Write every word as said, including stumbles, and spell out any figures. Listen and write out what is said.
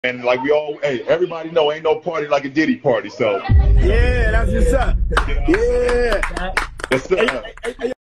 And like we all, hey, everybody know ain't no party like a Diddy party. So yeah, that's what's up. you know, Yeah. it's, uh,